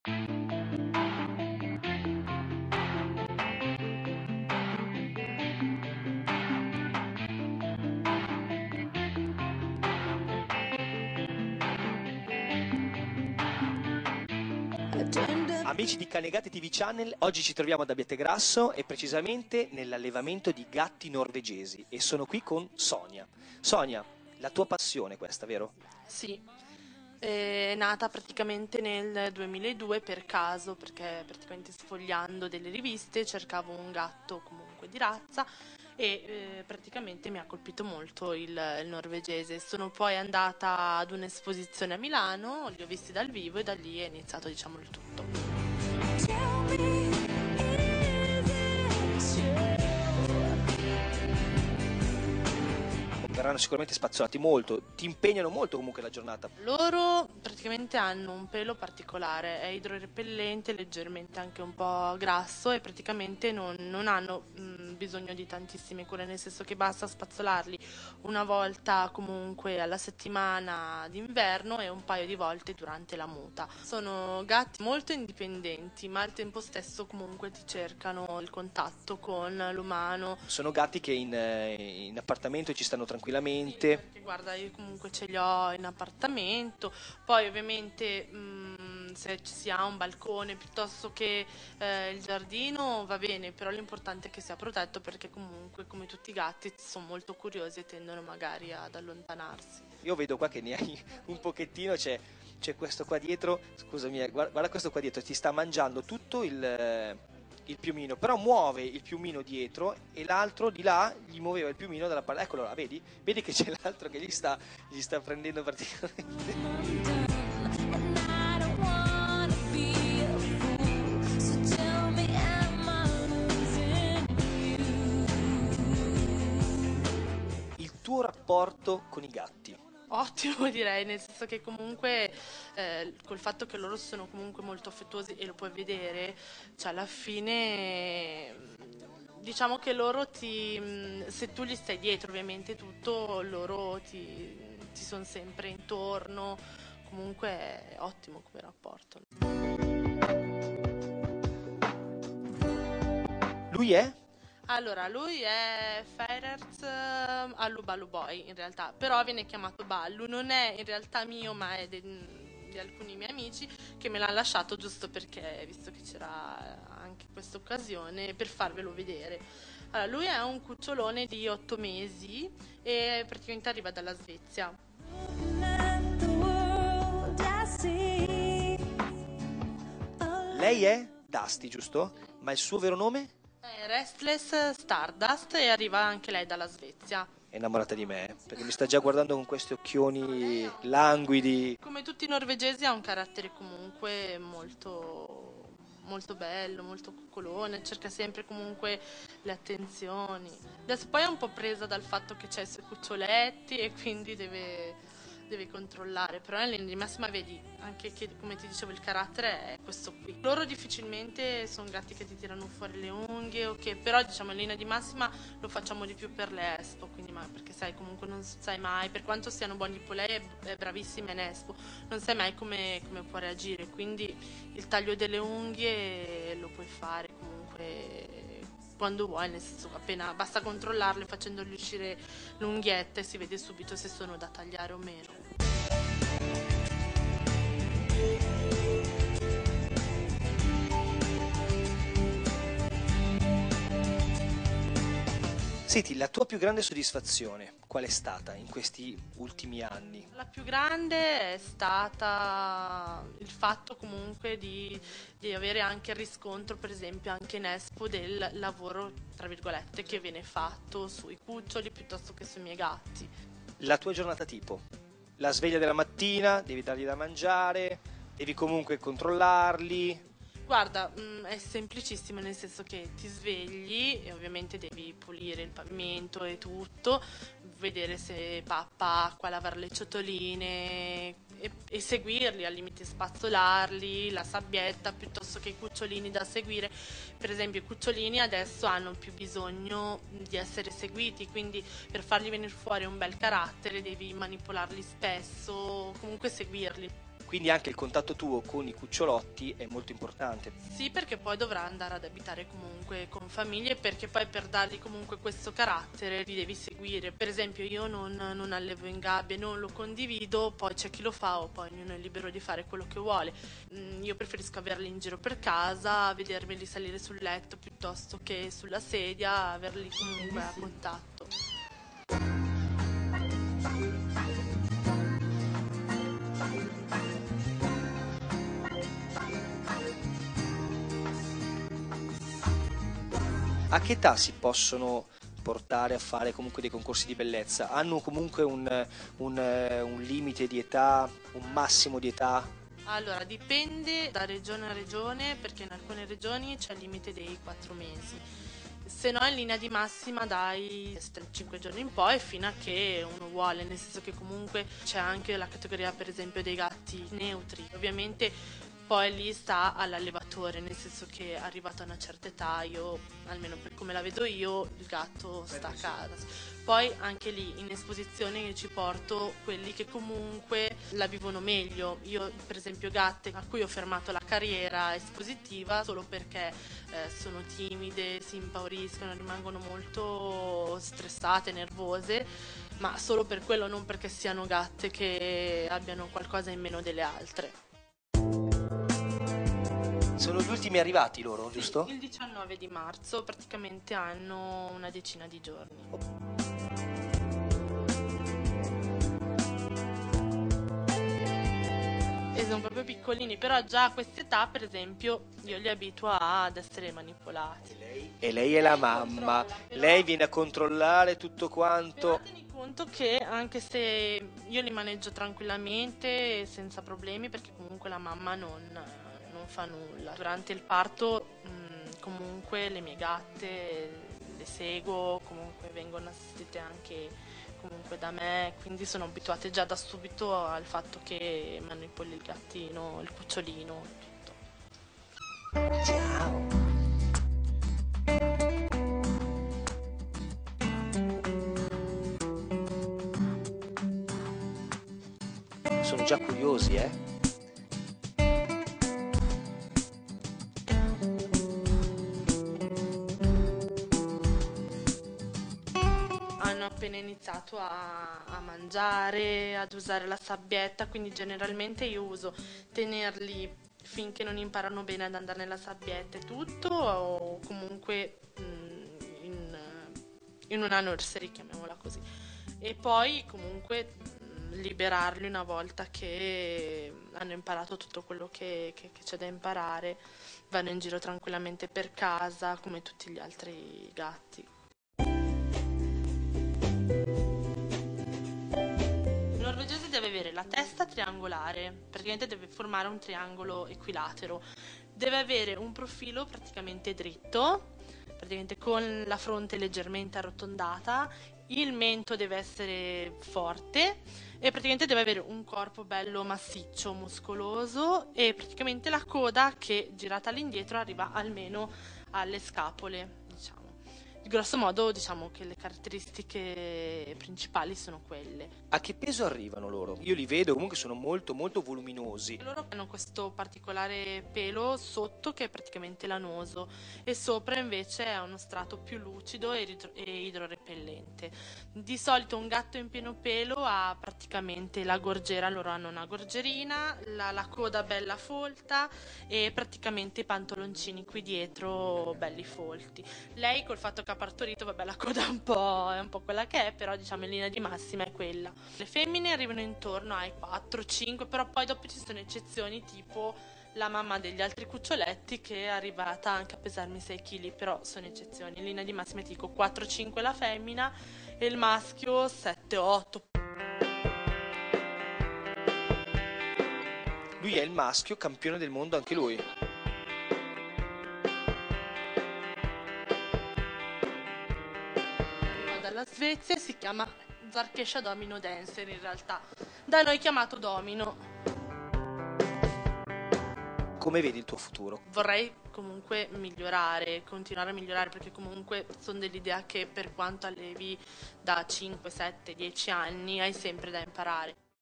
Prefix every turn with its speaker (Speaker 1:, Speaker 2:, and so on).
Speaker 1: Amici di Canegatti TV Channel, oggi ci troviamo ad Abbiategrasso e precisamente nell'allevamento di gatti norvegesi e sono qui con Sonia. Sonia, la tua passione questa, vero?
Speaker 2: Sì, è nata praticamente nel 2002 per caso, perché praticamente sfogliando delle riviste cercavo un gatto comunque di razza e praticamente mi ha colpito molto il norvegese. Sono poi andata ad un'esposizione a Milano, li ho visti dal vivo e da lì è iniziato, diciamo, il tutto.
Speaker 1: Verranno sicuramente spazzolati molto, ti impegnano molto comunque la giornata.
Speaker 2: Loro praticamente hanno un pelo particolare, è idrorepellente, leggermente anche un po' grasso e praticamente non hanno bisogno di tantissime cure, nel senso che basta spazzolarli una volta comunque alla settimana d'inverno e un paio di volte durante la muta. Sono gatti molto indipendenti, ma al tempo stesso comunque ti cercano il contatto con l'umano.
Speaker 1: Sono gatti che in appartamento ci stanno tranquillamente.
Speaker 2: Perché guarda, io comunque ce li ho in appartamento, poi ovviamente se si ha un balcone piuttosto che il giardino va bene, però l'importante è che sia protetto perché comunque come tutti i gatti sono molto curiosi e tendono magari ad allontanarsi.
Speaker 1: Io vedo qua che ne hai un pochettino, c'è questo qua dietro, scusami, guarda questo qua dietro, ti sta mangiando tutto il piumino, però muove il piumino dietro e l'altro di là gli muoveva il piumino dalla parte. Eccolo là, vedi? Vedi che c'è l'altro che gli sta prendendo praticamente. Il tuo rapporto con i gatti?
Speaker 2: Ottimo direi, nel senso che comunque col fatto che loro sono comunque molto affettuosi e lo puoi vedere, cioè alla fine diciamo che loro se tu gli stai dietro ovviamente tutto, loro ti sono sempre intorno, comunque è ottimo come rapporto.
Speaker 1: Lui è?
Speaker 2: Allora, lui è Ferret Allu Ballu Boy in realtà, però viene chiamato Ballu, non è in realtà mio ma è di alcuni miei amici che me l'hanno lasciato giusto perché, visto che c'era anche questa occasione, per farvelo vedere. Allora, lui è un cucciolone di 8 mesi e praticamente arriva dalla Svezia.
Speaker 1: Lei è Dusty, giusto? Ma il suo vero nome?
Speaker 2: È Restless Stardust e arriva anche lei dalla Svezia.
Speaker 1: È innamorata di me, perché mi sta già guardando con questi occhioni languidi.
Speaker 2: Come tutti i norvegesi ha un carattere comunque molto, molto bello, molto coccolone, cerca sempre comunque le attenzioni. Adesso poi è un po' presa dal fatto che c'è i suoi cuccioletti e quindi deve controllare, però in linea di massima vedi anche che, come ti dicevo, il carattere è questo qui. Loro difficilmente sono gatti che ti tirano fuori le unghie, però diciamo in linea di massima lo facciamo di più per le Expo, quindi perché sai comunque non sai mai, per quanto siano buoni lei è bravissima in Expo, non sai mai come può reagire, quindi il taglio delle unghie lo puoi fare comunque quando vuoi, nel senso appena basta controllarle facendogli uscire l'unghietta e si vede subito se sono da tagliare o meno.
Speaker 1: Senti, la tua più grande soddisfazione qual è stata in questi ultimi anni?
Speaker 2: La più grande è stata il fatto comunque di avere anche il riscontro, per esempio anche in Expo, del lavoro, tra virgolette, che viene fatto sui cuccioli piuttosto che sui miei gatti.
Speaker 1: La tua giornata tipo? La sveglia della mattina, devi dargli da mangiare, devi comunque controllarli.
Speaker 2: Guarda, è semplicissimo nel senso che ti svegli e ovviamente devi pulire il pavimento e tutto, vedere se pappa acqua, lavare le ciotoline e seguirli, al limite spazzolarli, la sabbietta piuttosto che i cucciolini da seguire. Per esempio i cucciolini adesso hanno più bisogno di essere seguiti, quindi per fargli venire fuori un bel carattere devi manipolarli spesso, comunque seguirli.
Speaker 1: Quindi anche il contatto tuo con i cucciolotti è molto importante.
Speaker 2: Sì, perché poi dovrà andare ad abitare comunque con famiglie, perché poi per dargli comunque questo carattere li devi seguire. Per esempio io non allevo in gabbia, non lo condivido, poi c'è chi lo fa o poi ognuno è libero di fare quello che vuole. Io preferisco averli in giro per casa, vedermeli salire sul letto piuttosto che sulla sedia, averli comunque a contatto.
Speaker 1: A che età si possono portare a fare comunque dei concorsi di bellezza? Hanno comunque un limite di età, un massimo di età?
Speaker 2: Allora, dipende da regione a regione, perché in alcune regioni c'è il limite dei 4 mesi. Se no, in linea di massima dai 5 giorni in poi fino a che uno vuole, nel senso che comunque c'è anche la categoria per esempio dei gatti neutri. Ovviamente poi lì sta all'allevatore, nel senso che arrivato a una certa età, io, almeno per come la vedo io, il gatto sta a casa. Poi anche lì in esposizione io ci porto quelli che comunque la vivono meglio. Io per esempio gatte a cui ho fermato la carriera espositiva solo perché sono timide, si impauriscono, rimangono molto stressate, nervose, ma solo per quello, non perché siano gatte che abbiano qualcosa in meno delle altre.
Speaker 1: Sono gli ultimi arrivati loro, giusto?
Speaker 2: Sì, il 19 di marzo, praticamente hanno una decina di giorni. E sono proprio piccolini, però già a quest'età, per esempio, io li abituo ad essere manipolati.
Speaker 1: E lei è la mamma,
Speaker 2: Controlla, però-
Speaker 1: lei viene a controllare tutto
Speaker 2: Però
Speaker 1: quanto.
Speaker 2: tieni conto che anche se io li maneggio tranquillamente, senza problemi, perché comunque la mamma non fa nulla. Durante il parto, comunque le mie gatte le seguo, comunque vengono assistite anche comunque da me, quindi sono abituate già da subito al fatto che manipoli il gattino, il cucciolino, tutto.
Speaker 1: Ciao. Sono già curiosi, eh?
Speaker 2: Hanno appena iniziato a mangiare, ad usare la sabbietta, quindi generalmente io uso tenerli finché non imparano bene ad andare nella sabbietta e tutto, o comunque in una nursery, chiamiamola così. E poi comunque liberarli una volta che hanno imparato tutto quello che c'è da imparare, vanno in giro tranquillamente per casa come tutti gli altri gatti. Il norvegese deve avere la testa triangolare, praticamente deve formare un triangolo equilatero, deve avere un profilo praticamente dritto, praticamente con la fronte leggermente arrotondata, il mento deve essere forte e praticamente deve avere un corpo bello massiccio, muscoloso, e praticamente la coda che girata all'indietro arriva almeno alle scapole, diciamo. Grosso modo diciamo che le caratteristiche principali sono quelle.
Speaker 1: A che peso arrivano loro? Io li vedo, comunque sono molto molto voluminosi.
Speaker 2: Loro hanno questo particolare pelo sotto che è praticamente lanoso e sopra invece è uno strato più lucido e idrorepellente. Di solito un gatto in pieno pelo ha praticamente la gorgiera, loro hanno una gorgerina, la coda bella folta e praticamente i pantaloncini qui dietro belli folti. Lei col fatto che ha partorito, vabbè, la coda è un po' quella che è, però diciamo in linea di massima è quella. Le femmine arrivano intorno ai 4-5, però poi dopo ci sono eccezioni, tipo la mamma degli altri cuccioletti che è arrivata anche a pesarmi 6 kg, però sono eccezioni. In linea di massima ti dico 4-5 la femmina e il maschio 7-8.
Speaker 1: Lui è il maschio campione del mondo anche lui.
Speaker 2: Dalla Svezia, si chiama Zarkesha Domino Dancer in realtà, da noi chiamato Domino.
Speaker 1: Come vedi il tuo futuro?
Speaker 2: Vorrei comunque migliorare, continuare a migliorare, perché comunque sono dell'idea che per quanto allevi da 5, 7, 10 anni hai sempre da imparare.